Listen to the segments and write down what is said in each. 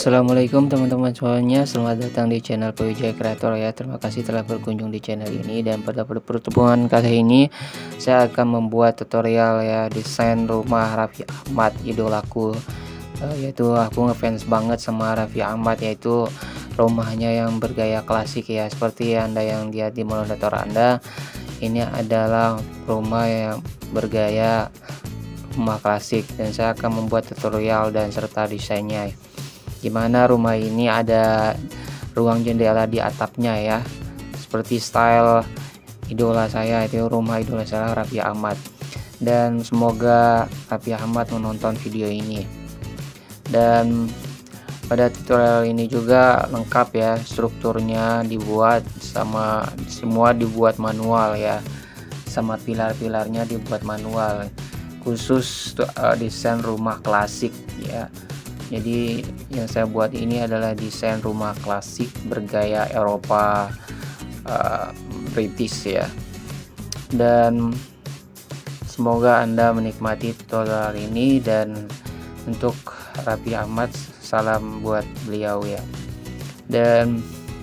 Assalamualaikum teman-teman semuanya, selamat datang di channel Wijaya Kreator ya. Terima kasih telah berkunjung di channel ini, dan pada pertemuan kali ini saya akan membuat tutorial ya desain rumah Raffi Ahmad, idolaku. Yaitu aku ngefans banget sama Raffi Ahmad, yaitu rumahnya yang bergaya klasik ya, seperti Anda yang lihat di monitor Anda. Ini adalah rumah yang bergaya rumah klasik, dan saya akan membuat tutorial dan serta desainnya. Gimana rumah ini ada ruang jendela di atapnya ya, seperti style idola saya, itu rumah idola saya Raffi Ahmad. Dan semoga Raffi Ahmad menonton video ini. Dan pada tutorial ini juga lengkap ya, strukturnya dibuat sama semua dibuat manual ya, sama pilar-pilarnya dibuat manual, khusus desain rumah klasik ya. Jadi yang saya buat ini adalah desain rumah klasik bergaya Eropa, British ya. Dan semoga Anda menikmati tutorial ini, dan untuk Raffi Ahmad salam buat beliau ya. Dan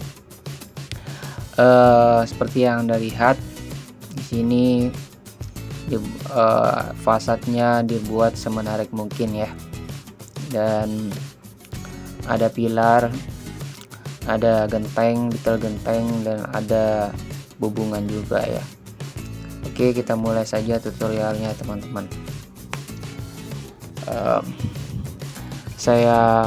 seperti yang Anda lihat di sini, fasadnya dibuat semenarik mungkin ya. Dan ada pilar, ada genteng, detail genteng, dan ada bubungan juga ya. Oke, kita mulai saja tutorialnya teman-teman. Saya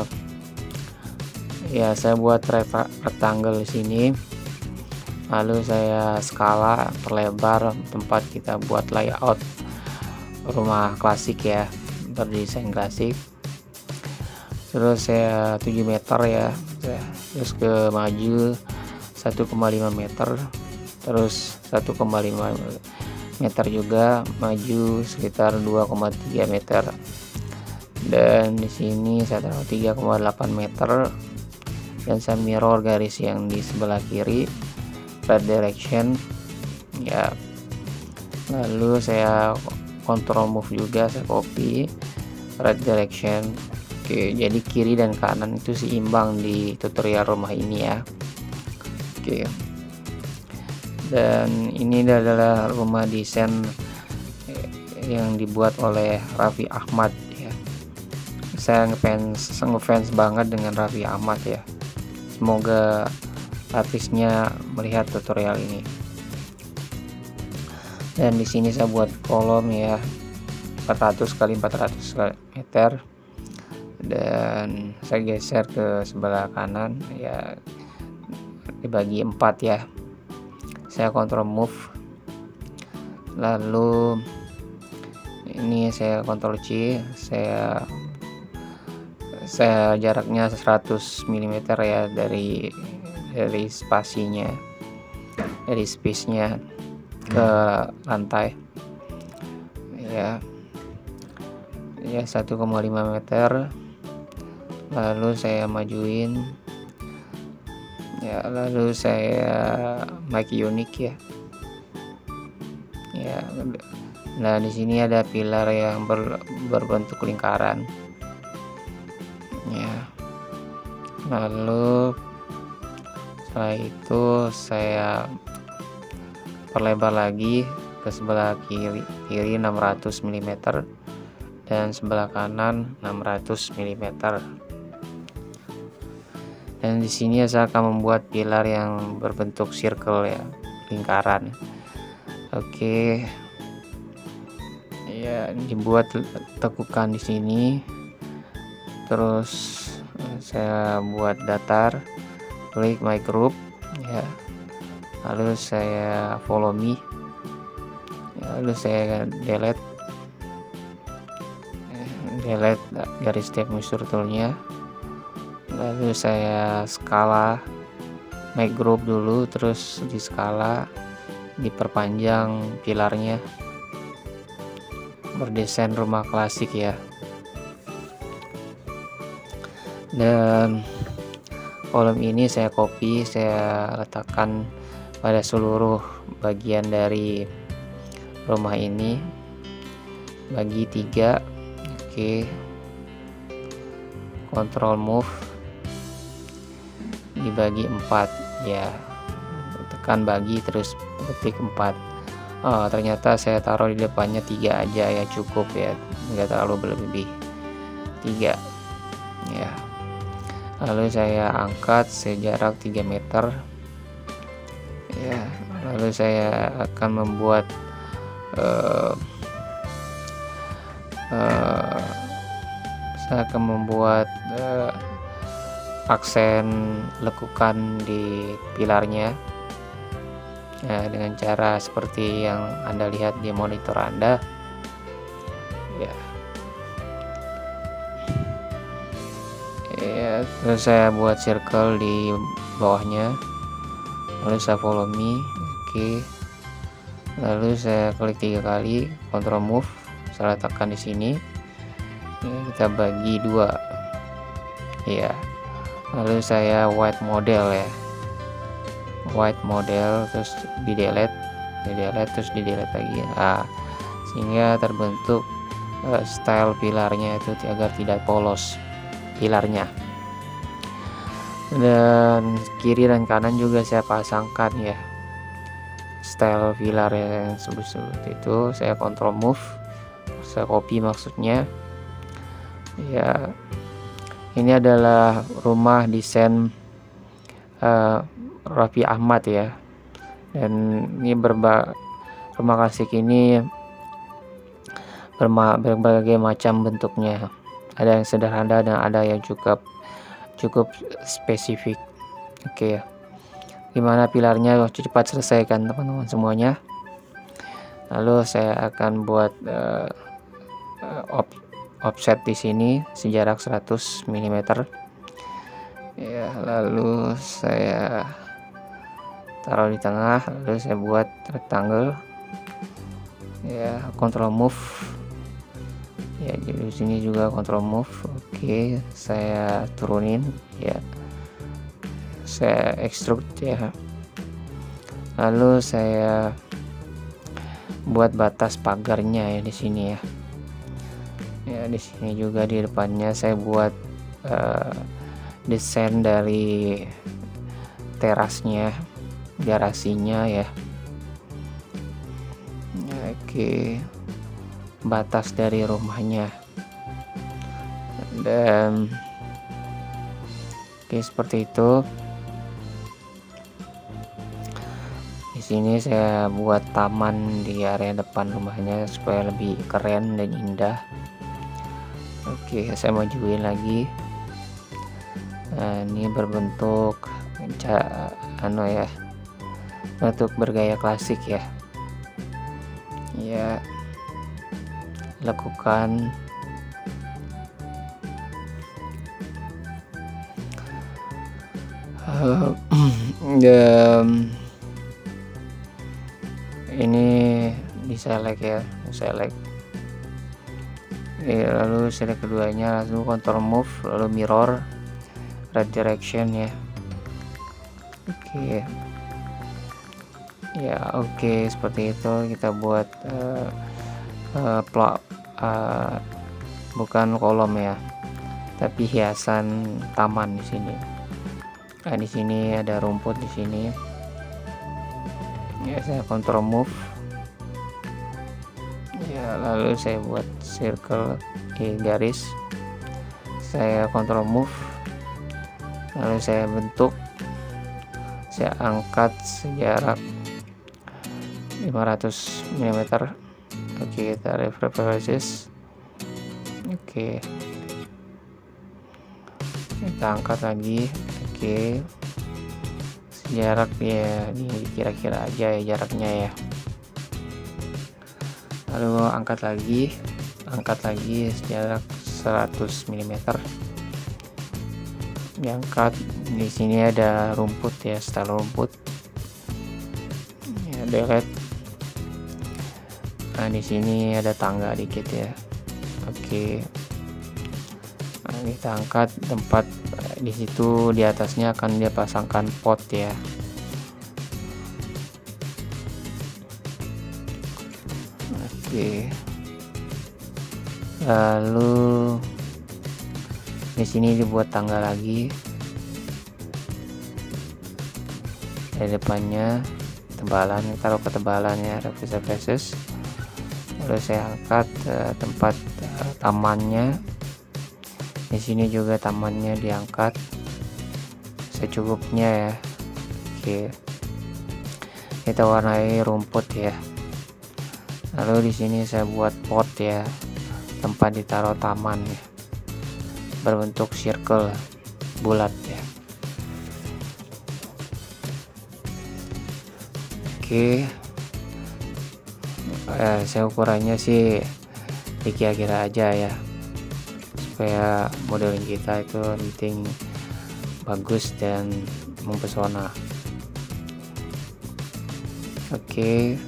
buat rectangle di sini, lalu saya skala perlebar tempat kita buat layout rumah klasik ya, berdesain klasik. Terus saya 7 meter ya, terus ke maju 1,5 meter, terus 1,5 meter juga maju sekitar 2,3 meter. Dan di sini saya taruh 3,8 meter, dan saya mirror garis yang di sebelah kiri, right direction ya. Lalu saya control move juga, saya copy right direction. Oke, jadi kiri dan kanan itu seimbang di tutorial rumah ini ya. Oke, dan ini adalah rumah desain yang dibuat oleh Raffi Ahmad ya. Saya ngefans banget dengan Raffi Ahmad ya. Semoga artisnya melihat tutorial ini. Dan di sini saya buat kolom ya, 400 kali 400 meter. Dan saya geser ke sebelah kanan ya, dibagi 4 ya. Saya kontrol move, lalu ini saya kontrol C, saya jaraknya 100 mm ya dari spasinya, dari space-nya ke lantai ya 1,5 meter. Lalu saya majuin ya, lalu saya make unik ya. Nah, di sini ada pilar yang berbentuk lingkaran ya. Lalu setelah itu saya perlebar lagi ke sebelah kiri 600 mm, dan sebelah kanan 600 mm. Dan di sini saya akan membuat pilar yang berbentuk circle ya, lingkaran. Oke. Ya, dibuat tekukan di sini. Terus saya buat datar, klik my group ya. Lalu saya follow me. Lalu saya delete garis step measure toolnya. Lalu saya skala make group dulu, terus di skala, diperpanjang pilarnya, berdesain rumah klasik ya. Dan kolom ini saya copy, saya letakkan pada seluruh bagian dari rumah ini, bagi 3. Oke, control move, dibagi 4 ya, tekan bagi terus ketik 4. Oh, ternyata saya taruh di depannya 3 aja ya, cukup ya, nggak terlalu berlebih, 3 ya. Lalu saya angkat sejarak 3 meter ya. Lalu saya akan membuat aksen lekukan di pilarnya ya, dengan cara seperti yang Anda lihat di monitor Anda ya. Ya, terus saya buat circle di bawahnya, lalu saya follow me. Oke, lalu saya klik 3 kali, Ctrl move, saya letakkan di sini ya, kita bagi 2 ya. Lalu saya white model ya, white model, terus di delete terus di delete lagi. Nah, sehingga terbentuk style pilarnya itu agar tidak polos pilarnya. Dan kiri dan kanan juga saya pasangkan ya style pilar yang seperti itu. Saya Ctrl move, saya copy maksudnya ya. Ini adalah rumah desain Raffi Ahmad ya, dan ini rumah klasik ini berbagai macam bentuknya. Ada yang sederhana dan ada yang cukup spesifik. Oke, gimana pilarnya? Cepat selesaikan teman-teman semuanya. Lalu saya akan buat offset di sini sejarak 100 mm ya. Lalu saya taruh di tengah, lalu saya buat rectangle ya, Ctrl move ya. Jadi di sini juga Ctrl move. Oke, saya turunin ya, saya extrude ya. Lalu saya buat batas pagarnya ya di sini ya. Ya, di sini juga di depannya saya buat desain dari terasnya, garasinya ya. Oke, batas dari rumahnya. Dan oke, seperti itu. Di sini saya buat taman di area depan rumahnya supaya lebih keren dan indah. Oke, saya majuin lagi. Nah, ini berbentuk bentuk bergaya klasik ya. Ya, lakukan ini di select ya, select ya, lalu select keduanya, lalu Ctrl move, lalu mirror right direction ya. Oke ya, oke, seperti itu kita buat bukan kolom ya, tapi hiasan taman di sini. Nah, di sini ada rumput di sini ya, saya Ctrl move ya, lalu saya buat circle garis, saya Ctrl move, lalu saya bentuk, saya angkat sejarak 500 mm. Oke, kita reverse. Oke, kita angkat lagi. Oke, sejarak ya, ini kira-kira aja ya jaraknya ya. Lalu angkat lagi sejarak 100 mm. Diangkat. Di sini ada rumput ya, style rumput ya, delete. Nah, di sini ada tangga dikit ya. Oke, nah, kita angkat tempat di situ, di atasnya akan dia pasangkan pot ya. Oke, lalu di sini dibuat tangga lagi dari depannya tebalan, taruh ketebalannya reverse faces. Lalu saya angkat tempat tamannya. Di sini juga tamannya diangkat secukupnya ya. Oke, kita warnai rumput ya. Lalu di sini saya buat pot ya, tempat ditaruh taman ya, berbentuk circle bulat ya. Oke, saya ukurannya sih dikira-kira aja ya, supaya modeling kita itu penting bagus dan mempesona. Oke,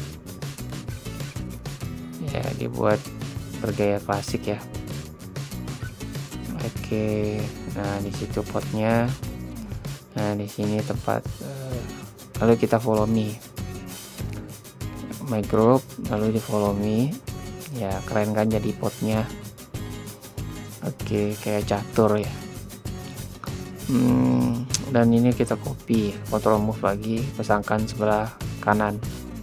ya dibuat bergaya klasik ya. Oke, nah di situ potnya, nah di sini tempat lalu kita follow me my group, lalu di follow me ya. Keren kan jadi potnya. Oke, kayak catur ya. Dan ini kita copy, control move lagi, pasangkan sebelah kanan.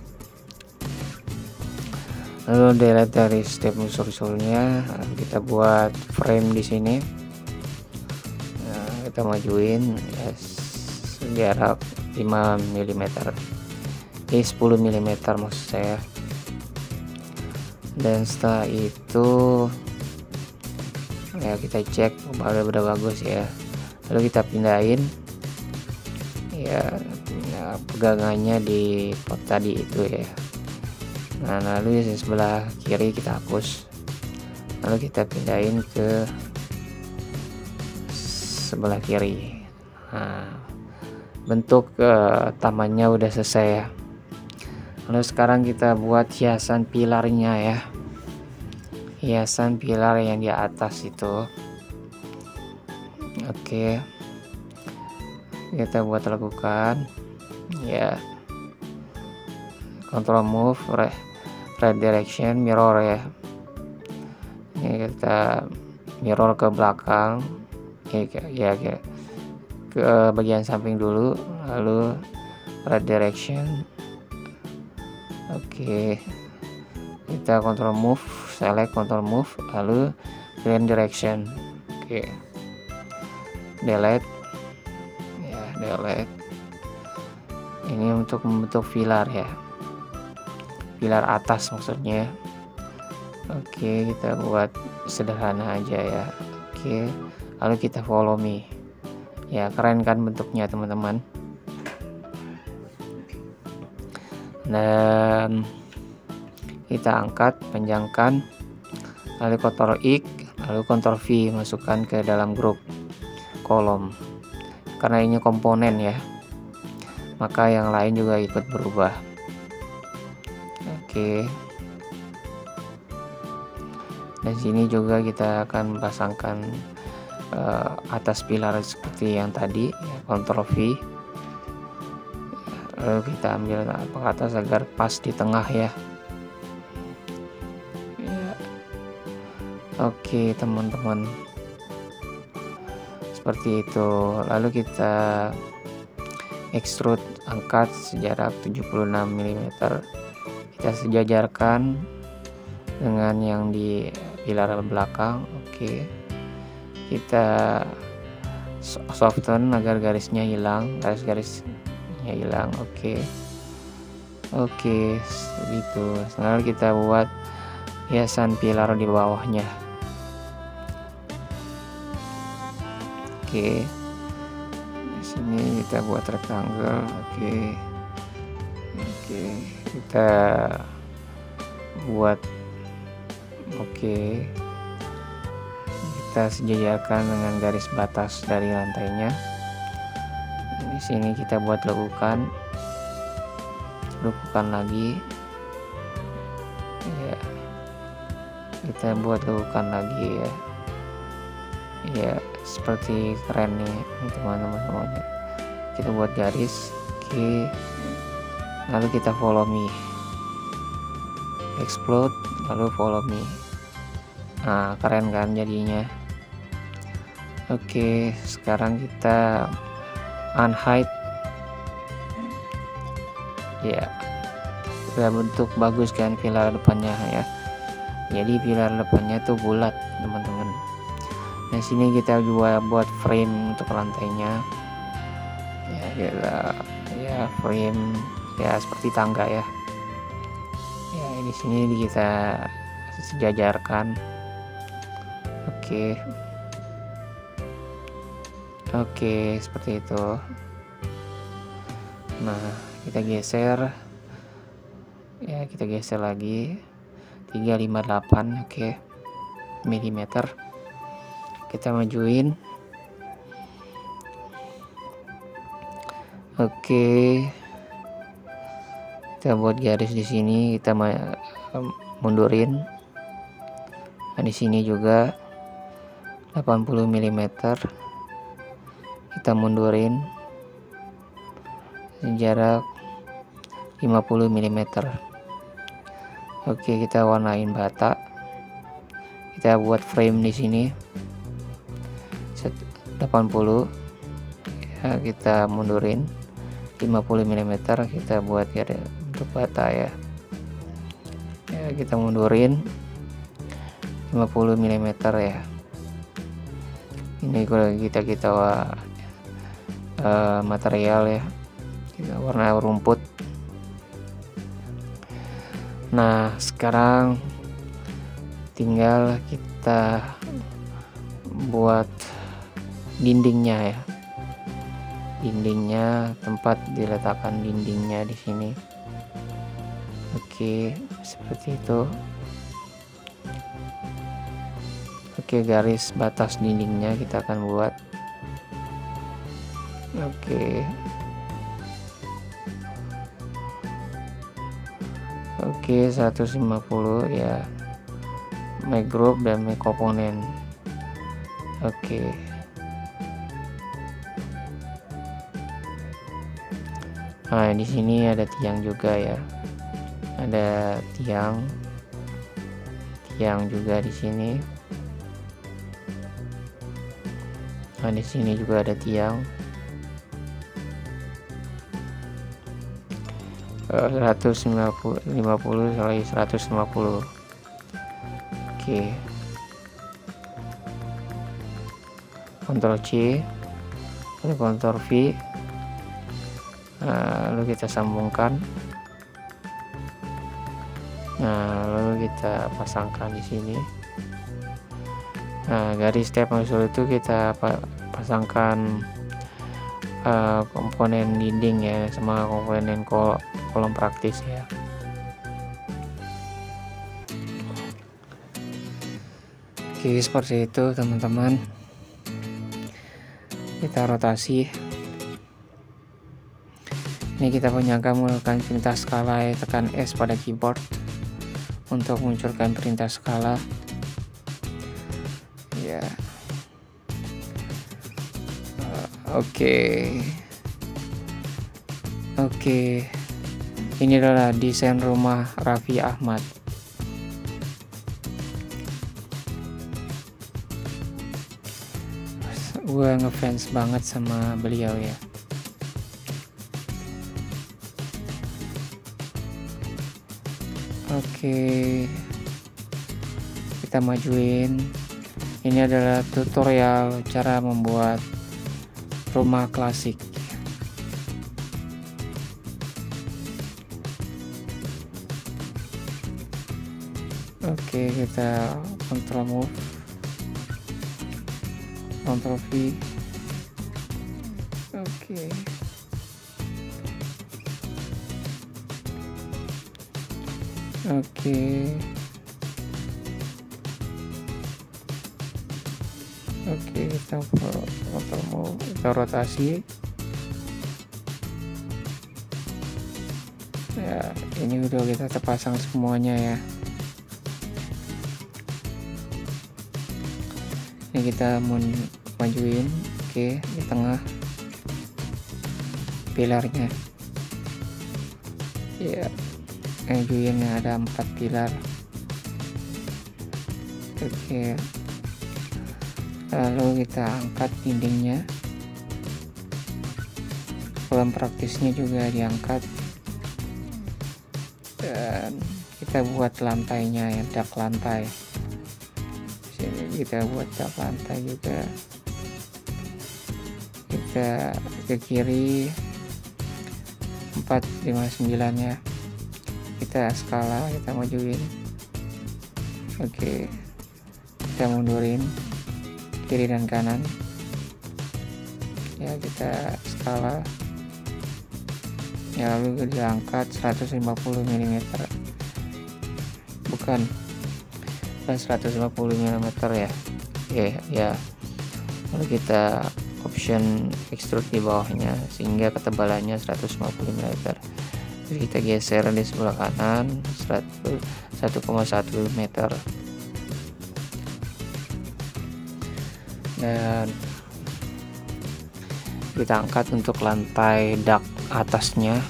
Lalu delete dari step usul-usulnya, kita buat frame di sini. Nah, kita majuin ya, jarak 5 mm, 10 mm maksud saya. Dan setelah itu ya kita cek udah bagus ya. Lalu kita pindahin ya, pegangannya di pot tadi itu ya. Nah, lalu di sebelah kiri kita hapus, lalu kita pindahin ke sebelah kiri. Nah, bentuk tamannya udah selesai ya. Lalu sekarang kita buat hiasan pilarnya ya, hiasan pilar yang di atas itu. Oke, kita buat lakukan ya, control move right direction mirror ya. Ini kita mirror ke belakang ya, ke bagian samping dulu, lalu right direction. Oke, kita control move, select control move, lalu clean direction. Oke, delete ya, delete. Ini untuk membentuk pilar ya, pilar atas maksudnya. Oke, kita buat sederhana aja ya. Oke, lalu kita follow me ya. Keren kan bentuknya teman-teman. Dan kita angkat, panjangkan, lalu Ctrl X, lalu Ctrl V, masukkan ke dalam grup kolom. Karena ini komponen ya, maka yang lain juga ikut berubah. Oke, dan sini juga kita akan pasangkan atas pilar seperti yang tadi ya, Ctrl V. Lalu kita ambil ke atas agar pas di tengah ya. Oke teman-teman, seperti itu. Lalu kita extrude, angkat sejarak 76 mm, kita sejajarkan dengan yang di pilar belakang. Oke, kita soften agar garisnya hilang, garis-garisnya hilang. Oke, begitu. Sekarang kita buat hiasan pilar di bawahnya. Oke, di sini kita buat rectangle. Oke, kita buat, kita sejajarkan dengan garis batas dari lantainya. Di sini kita buat lekukan lagi ya, kita buat lekukan lagi ya, seperti keren nih teman-teman semuanya. Kita buat garis. Oke, lalu kita follow me, explode, lalu follow me. Nah, keren kan jadinya. Oke, sekarang kita unhide ya bentuk bagus kan pilar depannya ya. Jadi pilar depannya tuh bulat teman-teman. Nah sini kita juga buat frame untuk lantainya ya, kita ya frame ya seperti tangga ya. Ya di sini kita sejajarkan. Oke, seperti itu. Nah kita geser ya, kita geser lagi 358 milimeter. Kita majuin. Kita buat garis di sini, kita mundurin. Nah, di sini juga 80 mm. Kita mundurin jarak 50 mm. Kita warnain bata. Kita buat frame di sini 80 ya, kita mundurin 50 mm. Kita buat garis untuk bata ya. Kita mundurin 50 mm ya. Ini kalau kita material ya, kita warna rumput. Nah sekarang tinggal kita buat dindingnya ya. Dindingnya, tempat diletakkan dindingnya di sini. Seperti itu. Garis batas dindingnya kita akan buat. 150 ya, make group dan make komponen. Nah di sini ada tiang juga ya, ada tiang juga di sini. Nah di sini juga ada tiang. 150 kali 150. Ctrl C, Ctrl V. Lalu kita sambungkan. Lalu kita pasangkan di sini. Garis step usul itu kita pasangkan komponen dinding ya, sama komponen kolom praktis ya. Seperti itu teman-teman. Kita rotasi. Ini kita penyangga menggunakan perintah skala ya, tekan S pada keyboard untuk munculkan perintah skala ya. Ini adalah desain rumah Raffi Ahmad. Gue ngefans banget sama beliau ya. Kita majuin. Ini adalah tutorial cara membuat rumah klasik. Kita Ctrl move, Ctrl V. Kita Ctrl move, kita rotasi. Ya, ini udah kita terpasang semuanya ya. Ini kita majuin di tengah pilarnya ya, majuin ya, ada 4 pilar. Lalu kita angkat dindingnya, kolom praktisnya juga diangkat. Dan kita buat lantainya ya, dak lantai. Sini kita buat dak lantai juga. Kita ke kiri 459 ya, kita skala, kita majuin. Oke, kita mundurin kiri dan kanan ya, kita skala ya, lalu diangkat 150 mm, bukan 150 mm ya. Oke ya, lalu kita option extrude di bawahnya sehingga ketebalannya 150 mm. Jadi kita geser di sebelah kanan 1,1 meter, dan kita angkat untuk lantai dak atasnya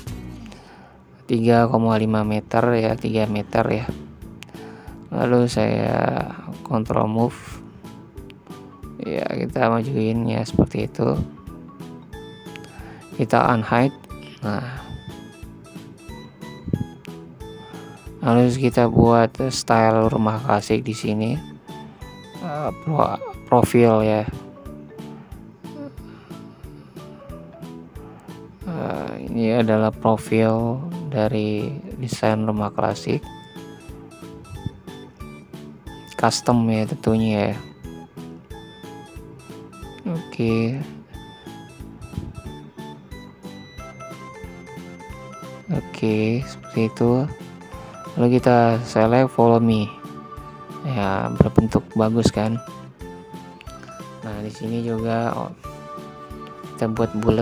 3,5 meter ya, 3 meter ya. Lalu saya control move ya, kita majuin ya seperti itu. Kita unhide. Nah, lalu kita buat style rumah klasik di sini, profil ya. Ini adalah profil dari desain rumah klasik, custom ya tentunya ya. Oke, seperti itu. Lalu kita select follow me ya, berbentuk bagus kan. Nah, di sini juga kita buat bulat.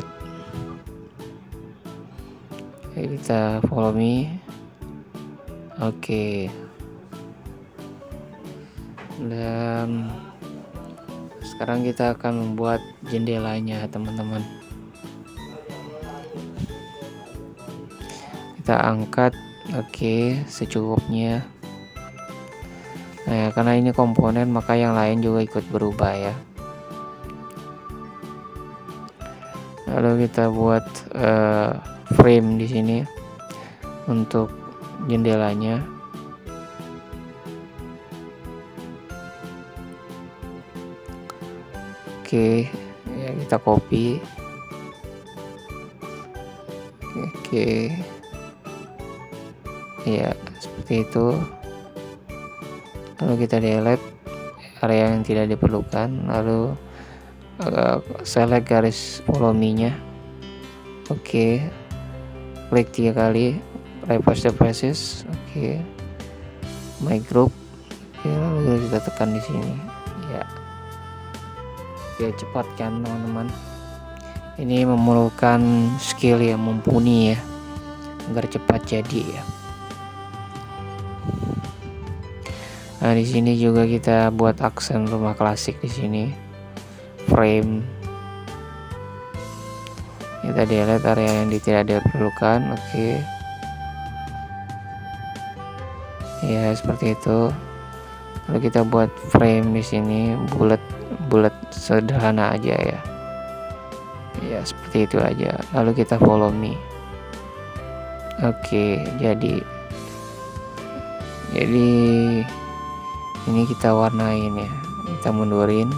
Oke, kita follow me. Oke, dan sekarang kita akan membuat jendelanya teman-teman. Kita angkat secukupnya. Nah, karena ini komponen maka yang lain juga ikut berubah ya. Lalu kita buat frame di sini untuk jendelanya. Oke, ya kita copy. Oke. Ya, seperti itu. Lalu kita delete area yang tidak diperlukan, lalu select garis follow me-nya. Oke. Klik 3 kali, reverse the faces. Oke. My group. Oke, lalu kita tekan di sini. Ya. Biar cepat kan teman-teman. Ini memerlukan skill yang mumpuni ya, agar cepat jadi ya. Nah, di sini juga kita buat aksen rumah klasik di sini. Frame. Kita delete area yang tidak diperlukan. Oke. Ya, seperti itu. Lalu kita buat frame di sini bulat sederhana aja ya. Ya, seperti itu aja. Lalu kita follow me. Oke, jadi ini kita warnain ya, kita mundurin,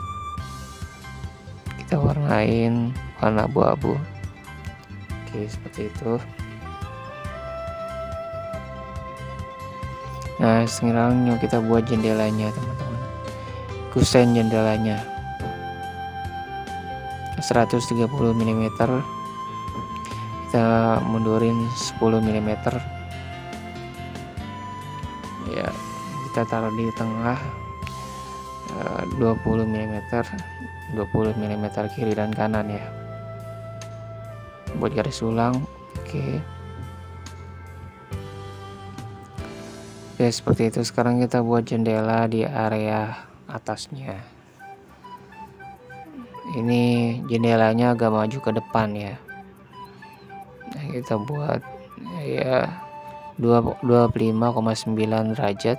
kita warnain warna abu-abu. Oke, seperti itu. Nah, sekarang kita buat jendelanya teman-teman. Kusen jendelanya 130 mm, kita mundurin 10 mm ya, kita taruh di tengah 20 mm kiri dan kanan ya, buat garis ulang. Oke, seperti itu. Sekarang kita buat jendela di area atasnya. Ini jendelanya agak maju ke depan ya. Nah, kita buat ya 25,9 derajat.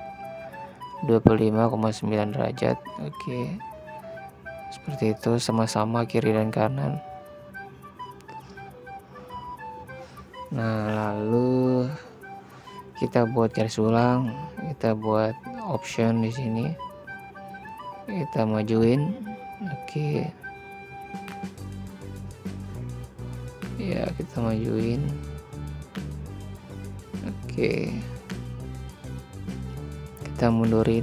25,9 derajat. Oke. Seperti itu, sama-sama kiri dan kanan. Nah, lalu kita buat garis ulang, kita buat option di sini, kita majuin. Oke ya, kita majuin. Oke, kita mundurin.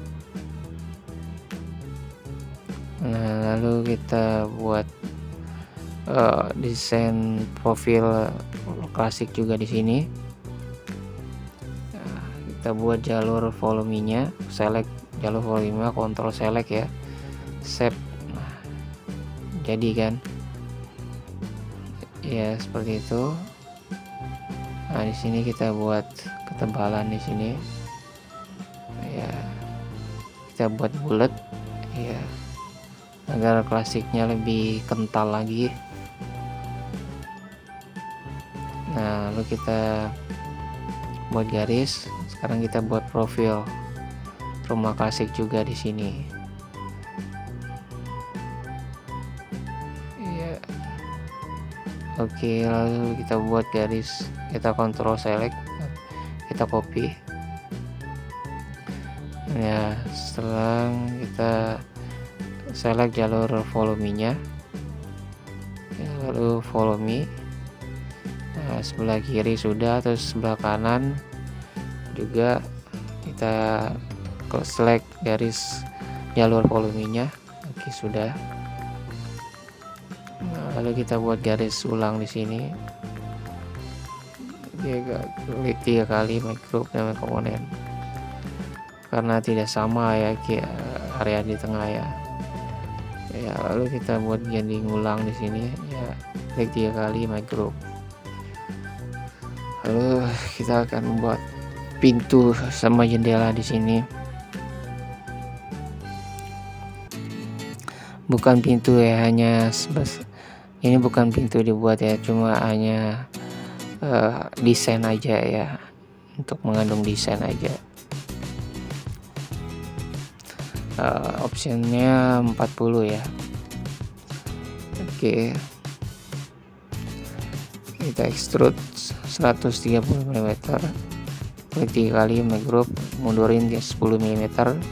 Nah, lalu kita buat desain profil klasik juga di sini. Nah, kita buat jalur volumenya, select jalur volumenya, kontrol select ya, save. Nah, jadi kan ya seperti itu. Nah, di sini kita buat ketebalan di sini ya, kita buat bulat ya, agar klasiknya lebih kental lagi. Nah, lalu kita buat garis. Sekarang kita buat profil rumah klasik juga di sini. Ya. Oke, lalu kita buat garis, kita kontrol select, kita copy. Ya, setelah kita select jalur volumenya ya, lalu volume. Nah, sebelah kiri sudah, terus sebelah kanan juga kita select garis jalur volumenya. Oke, sudah. Nah, lalu kita buat garis ulang di sini. Klik 3 kali make group dan make komponen, karena tidak sama ya area di tengah ya. Ya, lalu kita buat jadi ngulang di sini ya, klik 3 kali make group. Lalu kita akan membuat pintu sama jendela di sini. Bukan pintu ya, hanya ini bukan pintu dibuat ya, cuma hanya desain aja ya, untuk mengandung desain aja. Optionnya 40 ya. Oke, kita extrude 130 mm, klik 3 kali make group, mundurin dia 10 mm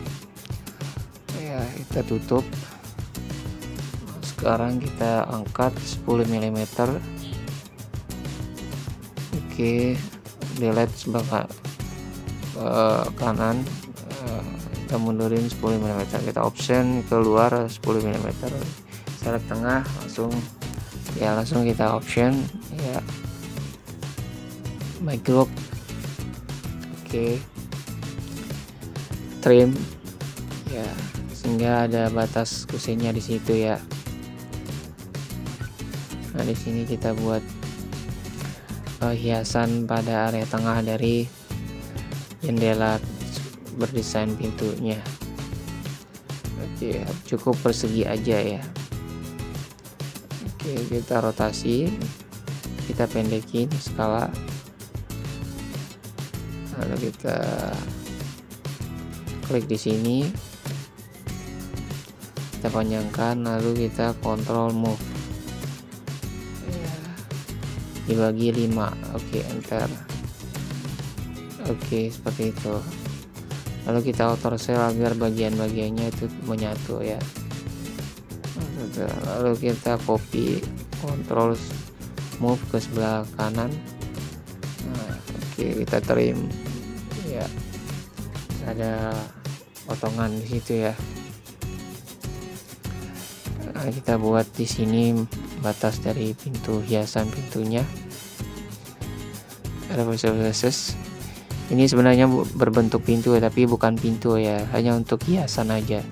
ya, kita tutup. Sekarang kita angkat 10 mm. Oke, delete sebelah kanan, kita mundurin 10 mm, kita option keluar 10 mm, select tengah, langsung kita option ya, make group. Oke, trim ya, sehingga ada batas kusennya di situ ya. Nah, di sini kita buat hiasan pada area tengah dari jendela berdesain pintunya. Oke, cukup persegi aja ya. Oke, kita rotasi, kita pendekin skala, lalu kita klik di sini, kita panjangkan, lalu kita kontrol move ya, dibagi 5. Oke, enter. Oke, seperti itu. Lalu kita auto sel agar bagian-bagiannya itu menyatu ya. Lalu kita copy, control move ke sebelah kanan. Nah, oke, kita trim ya, ada potongan di situ ya. Nah, kita buat di sini batas dari pintu, hiasan pintunya. Ada versus. Ini sebenarnya berbentuk pintu tapi bukan pintu ya, hanya untuk hiasan aja.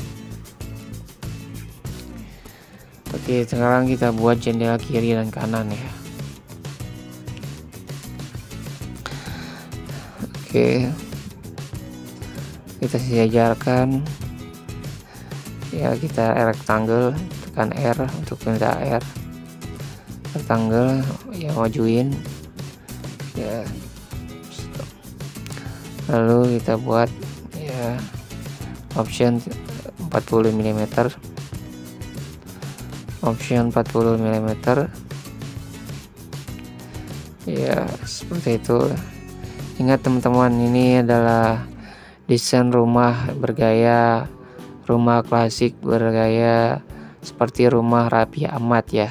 Oke, sekarang kita buat jendela kiri dan kanan ya. Oke, kita sejajarkan ya, kita rectangle, tekan R untuk pindah R, rectangle ya, majuin ya. Lalu kita buat ya option 40 mm, option 40 mm ya, seperti itu. Ingat teman-teman, ini adalah desain rumah bergaya rumah klasik, bergaya seperti rumah Raffi Ahmad ya.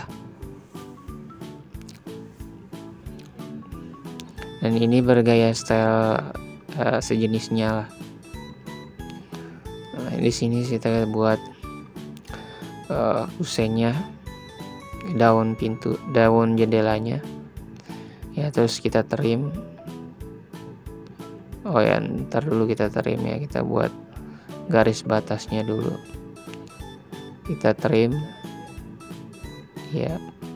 Dan ini bergaya style sejenisnya lah. Nah, di sini kita buat kusennya, daun pintu, daun jendelanya ya, terus kita trim. Oh ya, ntar dulu kita trim ya, kita buat garis batasnya dulu, kita trim ya.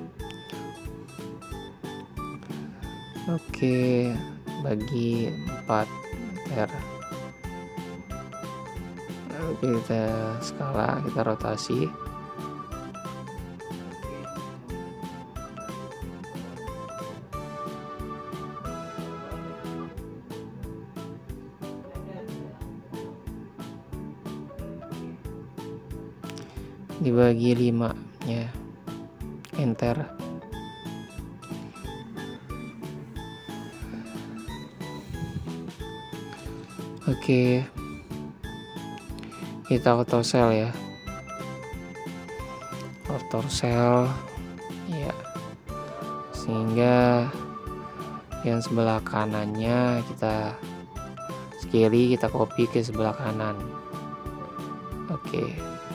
Oke, bagi 4 meter, lalu kita skala, kita rotasi. Dibagi 5 ya, enter. Oke, kita auto sell ya, auto sell ya, sehingga yang sebelah kanannya kita kiri, kita copy ke sebelah kanan. Oke.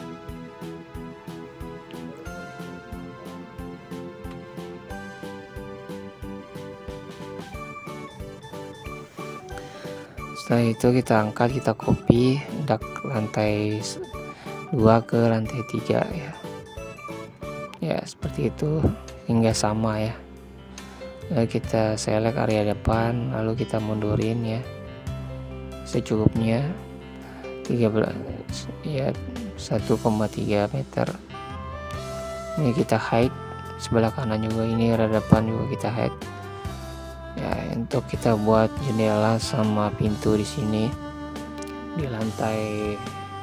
Setelah itu kita angkat, kita copy dak lantai 2 ke lantai 3 ya. Ya, seperti itu hingga sama ya. Lalu kita select area depan, lalu kita mundurin ya secukupnya 13 ya, 1,3 meter. Ini kita hide sebelah kanan juga, ini area depan juga kita hide. Ya, untuk kita buat jendela sama pintu di sini di lantai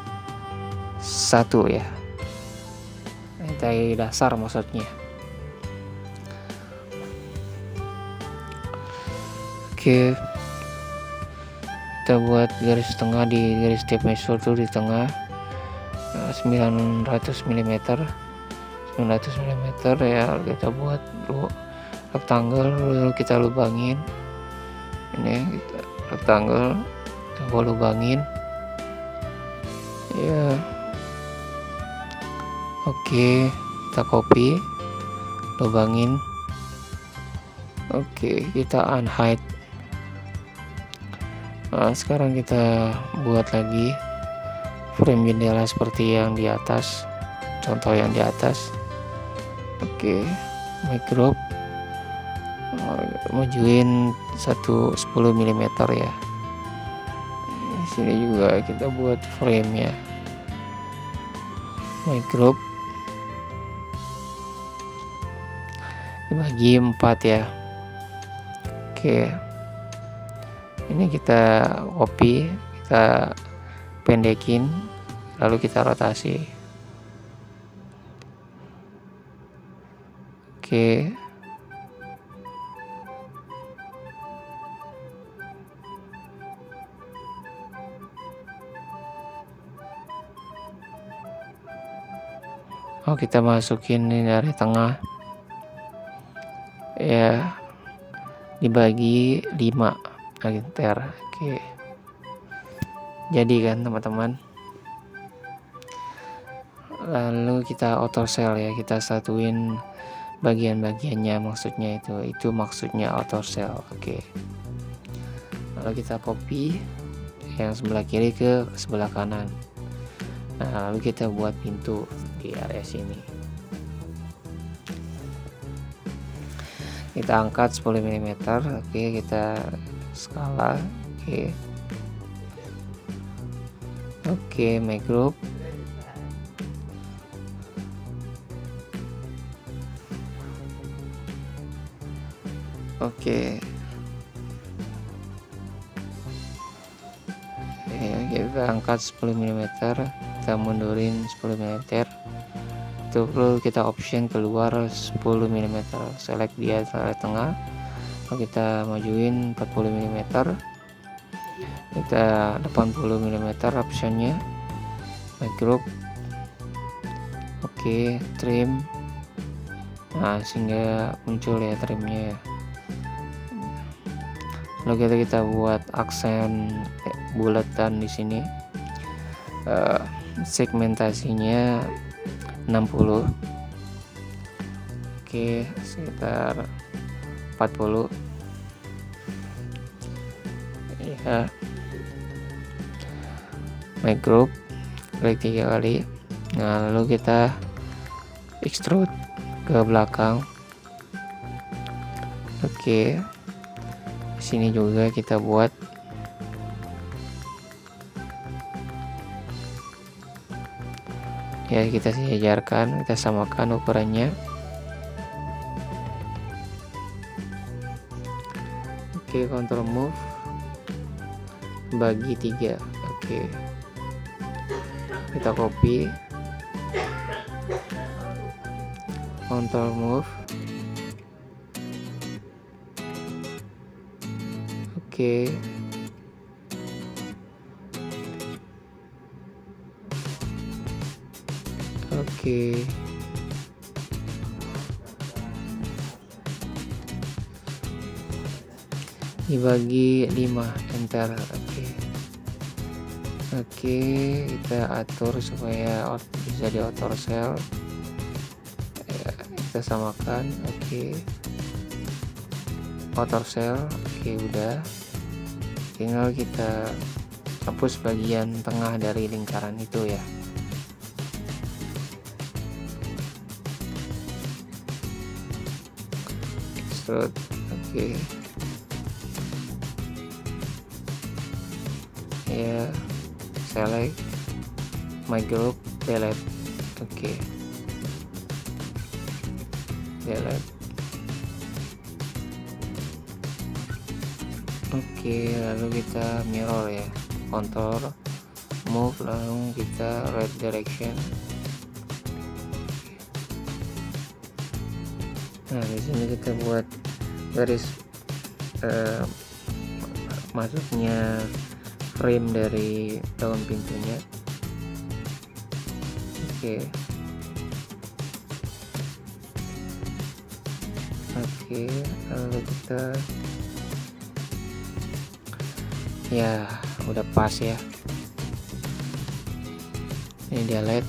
1 ya, lantai dasar maksudnya. Oke, kita buat garis tengah di garis tape measure tuh di tengah 900 mm ya. Kita buat rectangle, lalu kita lubangin ini, kita rectangle, kita lubangin ya. Oke, kita copy, lubangin. Oke, kita unhide. Nah, sekarang kita buat lagi frame jendela seperti yang di atas, contoh yang di atas. Oke, micro majuin 10 mm ya. Di sini juga kita buat frame ya, micro dibagi 4 ya. Oke, ini kita copy, kita pendekin, lalu kita rotasi. Oke, kita masukin ini dari tengah ya, dibagi 5 enter. Oke, jadi kan teman-teman. Lalu kita auto sell ya, kita satuin bagian-bagiannya, maksudnya itu maksudnya auto sell. Oke, lalu kita copy yang sebelah kiri ke sebelah kanan. Nah, lalu kita buat pintu di area sini, kita angkat 10 mm. Oke, kita skala. Oke, make group. Oke, ya, kita angkat 10 mm, kita mundurin 10 mm, itu perlu kita option keluar 10 mm, select dia di tengah, Lalu kita majuin 40 mm, kita 80 mm optionnya, my group. Oke, trim. Nah, sehingga muncul ya trimnya ya. Lalu kita buat aksen bulatan di sini. Segmentasinya 60. Oke, sekitar 40 ya. My group, klik 3 kali. Nah, lalu kita extrude ke belakang. Oke, sini juga kita buat ya, kita sejajarkan, kita samakan ukurannya. Oke, Ctrl move, bagi 3. Oke, kita copy, Ctrl move. Oke, oke, dibagi 5, enter. Oke, kita atur supaya bisa di auto cell ya, kita samakan. Oke, auto cell. Oke, udah, tinggal kita hapus bagian tengah dari lingkaran itu ya. Extrude. Oke ya, select, my group, delete. Oke, delete. Oke, lalu kita mirror ya, Ctrl move, lalu kita right direction. Nah, di sini kita buat garis masuknya frame dari daun pintunya. Oke, lalu kita ya udah pas ya. Ini delete,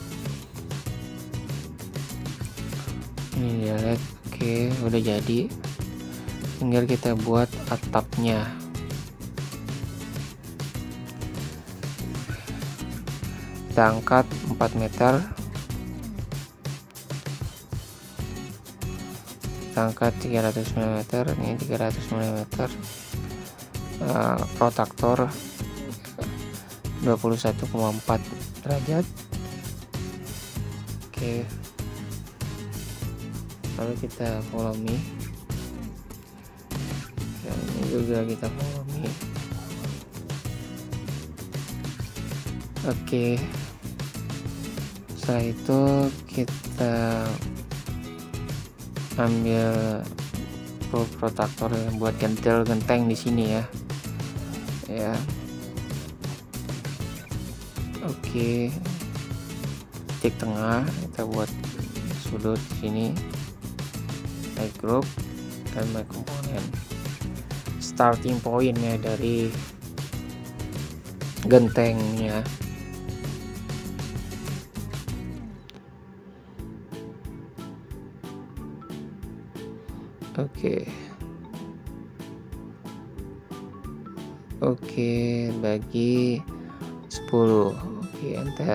ini delete. Oke, udah jadi, tinggal kita buat atapnya. Kita angkat 4 meter, kita angkat 300 mm, ini 300 mm, protaktor 21,4 derajat. Oke, lalu kita follow me, dan ini juga kita follow me. Oke, setelah itu kita ambil protaktor yang buat gantel genteng di sini ya. Oke, titik tengah, kita buat sudut sini, my group dan my component. Starting point ya dari gentengnya. Oke, bagi 10. Oke, enter.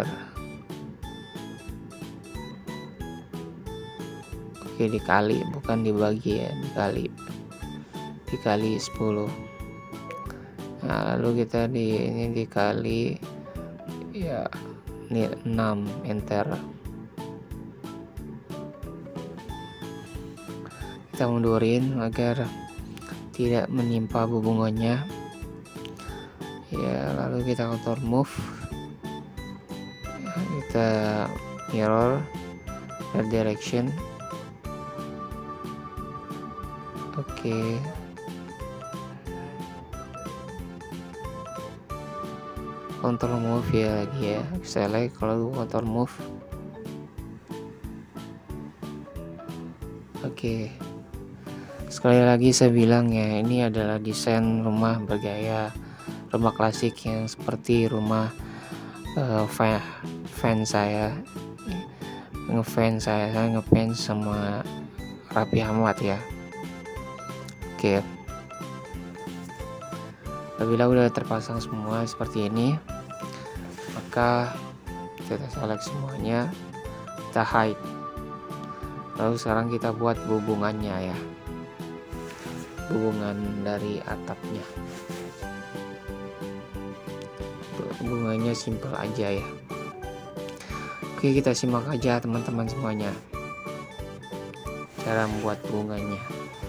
Oke, dikali, bukan dibagi ya, dikali 10. Nah, lalu kita ini dikali ya, ini 6, enter. Kita mundurin agar tidak menimpa hubungannya ya. Lalu kita Ctrl move, kita mirror right direction. Oke, control move ya lagi ya, select lalu control move. Oke, sekali lagi saya bilang ya, ini adalah desain rumah bergaya rumah klasik yang seperti rumah fans saya ngefans sama Raffi Ahmad ya. Oke, apabila udah terpasang semua seperti ini, maka kita select semuanya, kita hide. Lalu sekarang kita buat hubungannya ya, hubungan dari atapnya. Hubungannya simple aja ya. Oke, kita simak aja teman-teman semuanya cara membuat hubungannya.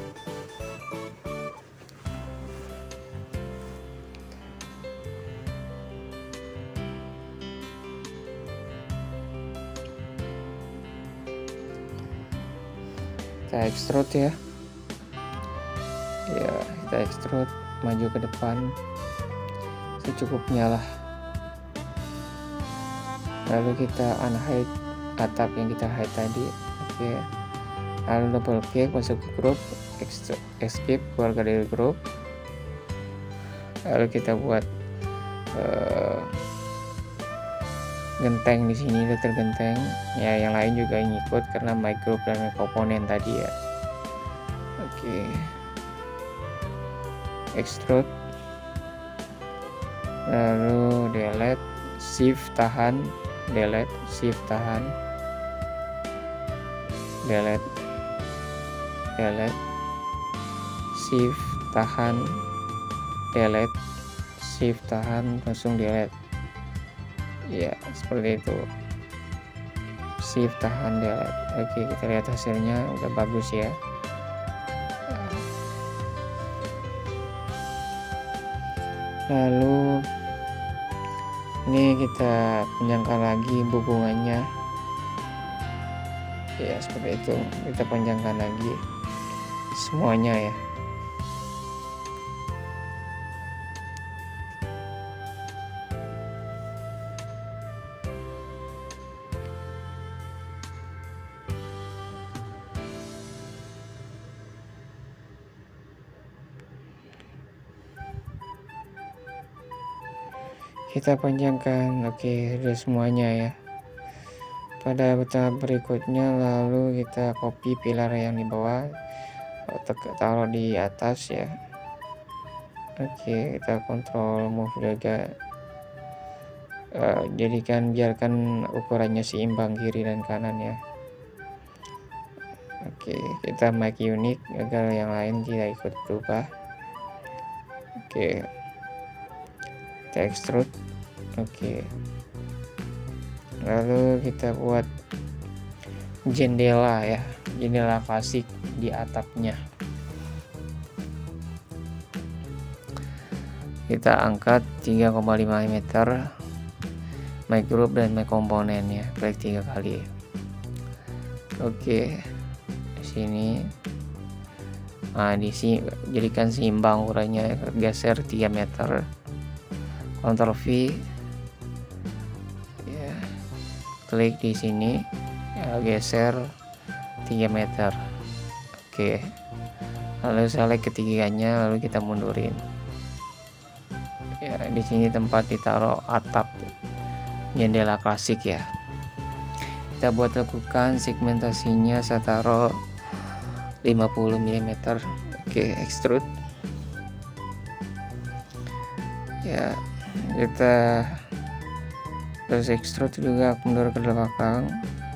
Kita extrude ya, kita extrude maju ke depan secukupnya lah. Lalu kita unhide atap yang kita hide tadi. Oke, lalu double klik masuk ke grup, escape keluar dari grup. Lalu kita buat genteng di sini, letter genteng ya, yang lain juga ngikut karena my group dan my komponen tadi ya. Oke, extrude, lalu delete, shift tahan, delete, shift tahan, delete, shift tahan, delete, shift tahan, langsung delete ya, seperti itu, shift tahan, delete. Oke, kita lihat hasilnya udah bagus ya. Lalu ini kita panjangkan lagi hubungannya ya, seperti itu, kita panjangkan lagi semuanya ya. Kita panjangkan. Oke, sudah semuanya ya. Pada tahap berikutnya lalu kita copy pilar yang di bawah, taruh di atas ya. Oke, kita kontrol move juga, biarkan ukurannya seimbang kiri dan kanan ya. Oke, kita make unique agar yang lain tidak ikut berubah. Oke, kita extrude. Oke, lalu kita buat jendela ya, jendela klasik di atapnya. Kita angkat 3,5 meter, my group dan my komponen ya, klik 3 kali. Oke, di sini, di sini jadikan seimbang ukurannya, geser 3 meter, Ctrl V ya, klik di sini ya, geser 3 meter. Oke, lalu select ketiganya, lalu kita mundurin ya. Di sini tempat ditaruh atap jendela klasik ya. Kita buat lakukan segmentasinya, saya taruh 50 mm. Oke, extrude ya, kita terus extrude juga mundur ke belakang.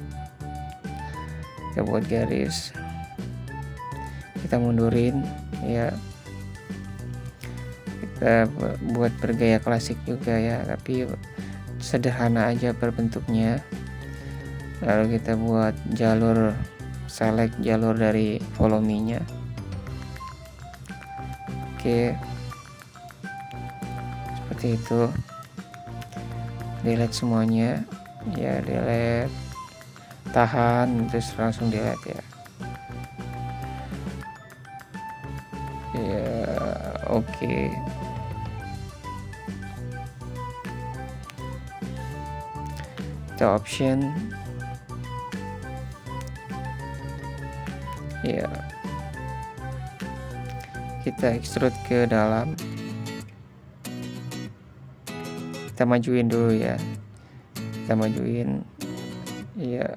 Kita buat garis, kita mundurin ya. Kita buat bergaya klasik juga ya, tapi sederhana aja berbentuknya. Lalu kita buat jalur, select jalur dari volumenya. Oke, seperti itu. Delete semuanya ya, delete, tahan, terus langsung delete ya. Ya, oke. kita option ya, kita extrude ke dalam, kita majuin dulu ya, kita majuin ya,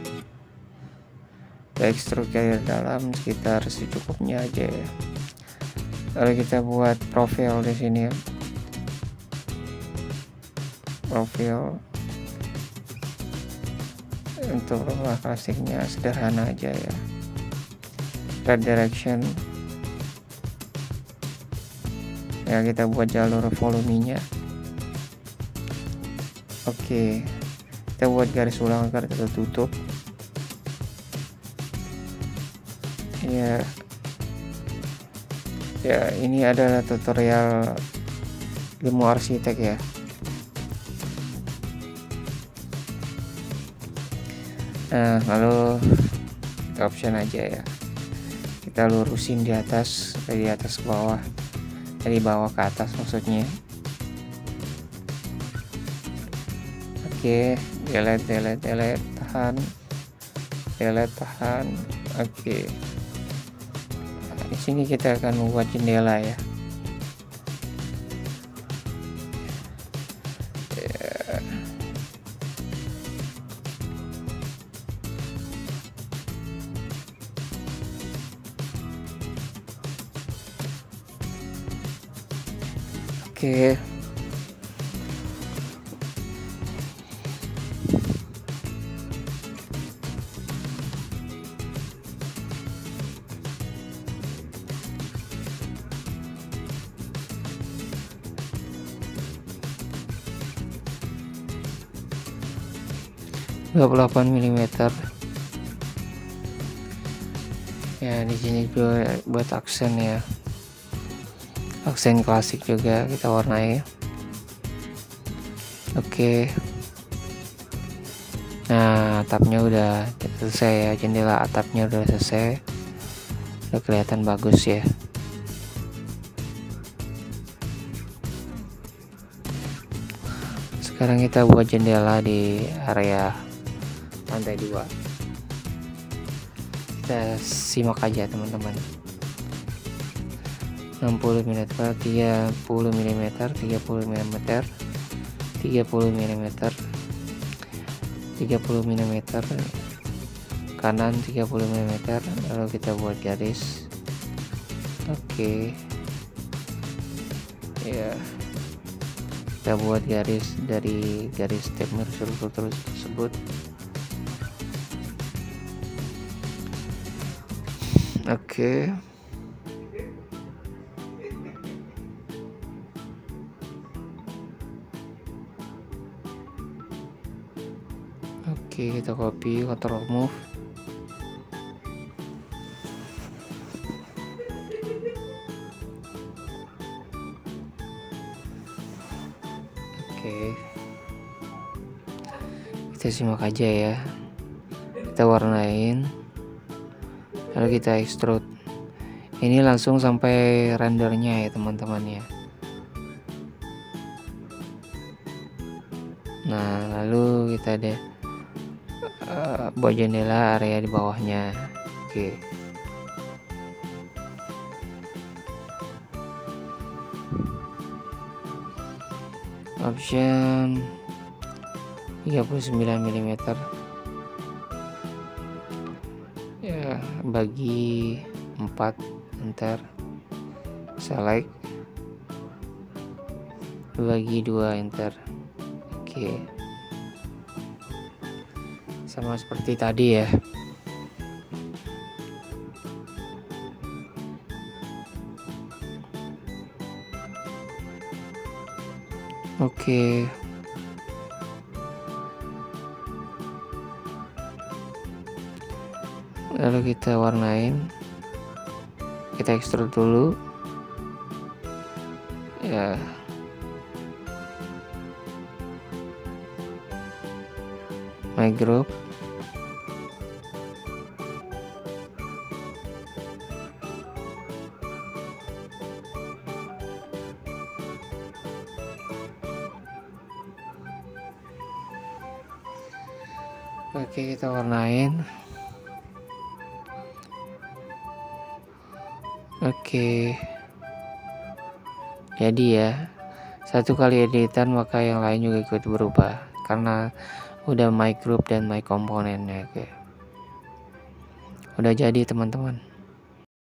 kita extrude ke dalam sekitar secukupnya aja ya. Lalu kita buat profil di sini ya, profil untuk rumah klasiknya sederhana aja ya, red direction ya, kita buat jalur volumenya. Oke, kita buat garis ulang agar tertutup ya. Ya, ini adalah tutorial ilmu arsitek ya. Nah, lalu kita option aja ya, kita lurusin di atas, dari atas ke bawah, dari bawah ke atas maksudnya. Oke, delete, tahan, delete, tahan. Oke, nah, di sini kita akan membuat jendela ya. Oke, 28 mm ya. Di sini juga buat aksen ya, aksen klasik juga kita warnai. Oke, nah atapnya udah selesai ya, jendela atapnya udah selesai, udah kelihatan bagus ya. Sekarang kita buat jendela di area lantai 2. Kita simak aja teman-teman. 60 mm, 30 mm, 30 mm, 30 mm, 30 mm, kanan 30 mm, lalu kita buat garis. Oke ya, kita buat garis dari garis step struktur tersebut. Oke, kita copy, Ctrl move. Oke, kita simak aja ya, kita warnain, lalu kita extrude. Ini langsung sampai rendernya ya teman-teman ya. Nah, lalu kita ada buat jendela area di bawahnya. Oke, option 39 mm ya, bagi 4, enter, select, bagi 2, enter. Oke, sama seperti tadi ya. Oke, lalu kita warnain, kita extrude dulu ya. My group, Oke, kita warnain. Oke, jadi ya satu kali editan maka yang lain juga ikut berubah karena udah my group dan my komponennya. Oke, udah jadi teman-teman.